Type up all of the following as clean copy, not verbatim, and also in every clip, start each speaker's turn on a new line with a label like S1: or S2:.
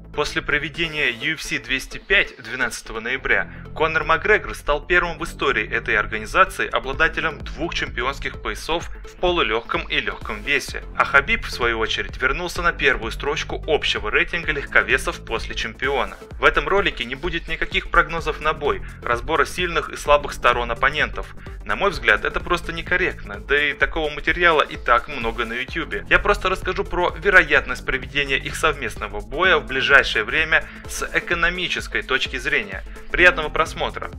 S1: После проведения UFC 205 12 ноября Конор Макгрегор стал первым в истории этой организации обладателем 2 чемпионских поясов в полулегком и легком весе, а Хабиб, в свою очередь, вернулся на первую строчку общего рейтинга легковесов после чемпиона. В этом ролике не будет никаких прогнозов на бой, разбора сильных и слабых сторон оппонентов. На мой взгляд, это просто некорректно, да и такого материала и так много на YouTube. Я просто расскажу про вероятность проведения их совместного боя в ближайшее время с экономической точки зрения. Приятного просмотра!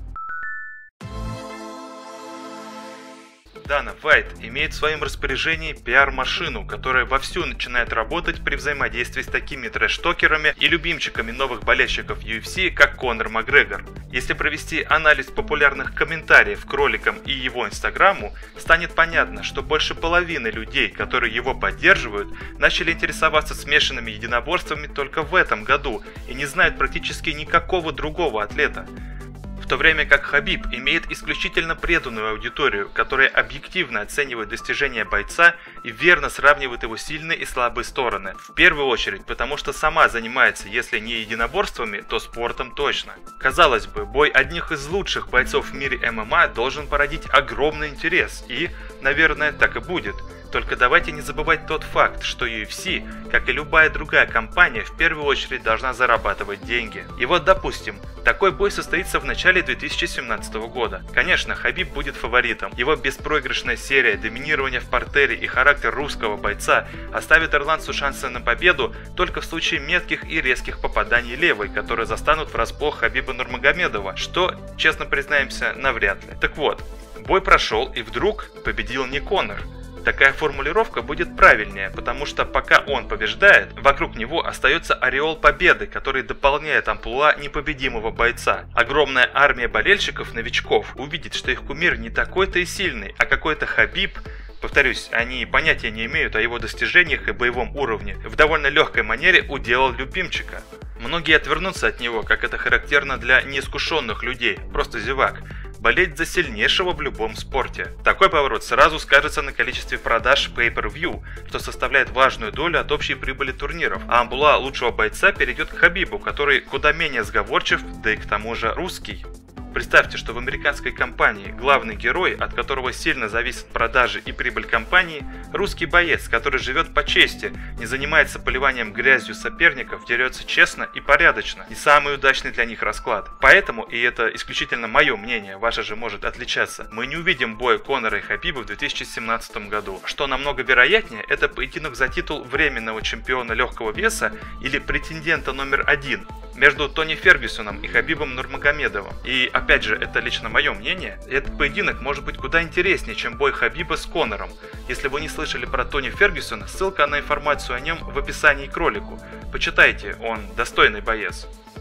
S1: Дана Уайт имеет в своем распоряжении пиар-машину, которая вовсю начинает работать при взаимодействии с такими трэш-токерами и любимчиками новых болельщиков UFC, как Конор Макгрегор. Если провести анализ популярных комментариев к роликам и его инстаграму, станет понятно, что больше половины людей, которые его поддерживают, начали интересоваться смешанными единоборствами только в этом году и не знают практически никакого другого атлета. В то время как Хабиб имеет исключительно преданную аудиторию, которая объективно оценивает достижения бойца и верно сравнивает его сильные и слабые стороны. В первую очередь, потому что сама занимается, если не единоборствами, то спортом точно. Казалось бы, бой одних из лучших бойцов в мире ММА должен породить огромный интерес и, наверное, так и будет. Только давайте не забывать тот факт, что UFC, как и любая другая компания, в первую очередь должна зарабатывать деньги. И вот, допустим, такой бой состоится в начале 2017 года. Конечно, Хабиб будет фаворитом. Его беспроигрышная серия, доминирование в партере и характер русского бойца оставит ирландцу шансы на победу только в случае метких и резких попаданий левой, которые застанут врасплох Хабиба Нурмагомедова, что, честно признаемся, навряд ли. Так вот, бой прошел, и вдруг победил не Конор. Такая формулировка будет правильнее, потому что пока он побеждает, вокруг него остается ореол победы, который дополняет амплуа непобедимого бойца. Огромная армия болельщиков-новичков увидит, что их кумир не такой-то и сильный, а какой-то Хабиб. Повторюсь, они понятия не имеют о его достижениях и боевом уровне. В довольно легкой манере уделал любимчика. Многие отвернутся от него, как это характерно для неискушенных людей, просто зевак. Болеть за сильнейшего в любом спорте. Такой поворот сразу скажется на количестве продаж Pay-Per-View, что составляет важную долю от общей прибыли турниров, а амплуа лучшего бойца перейдет к Хабибу, который куда менее сговорчив, да и к тому же русский. Представьте, что в американской компании главный герой, от которого сильно зависят продажи и прибыль компании, русский боец, который живет по чести, не занимается поливанием грязью соперников, дерется честно и порядочно. И самый удачный для них расклад. Поэтому, и это исключительно мое мнение, ваше же может отличаться, мы не увидим боя Конора и Хабиба в 2017 году. Что намного вероятнее, это поединок за титул временного чемпиона легкого веса или претендента номер 1 между Тони Фергюсоном и Хабибом Нурмагомедовым. И опять же, это лично мое мнение, этот поединок может быть куда интереснее, чем бой Хабиба с Конором. Если вы не слышали про Тони Фергюсона, ссылка на информацию о нем в описании к ролику. Почитайте, он достойный боец.